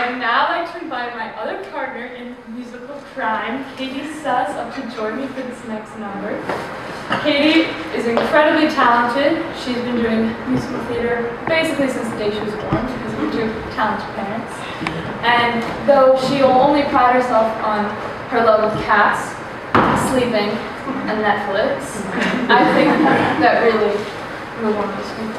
would now like to invite my other partner in musical crime, Katie Suss, up to join me for this next number. Katie is incredibly talented. She's been doing musical theater basically since the day she was born because of her two talented parents. And though she'll only pride herself on her love of cats, sleeping, and Netflix, I think that really will want to speak.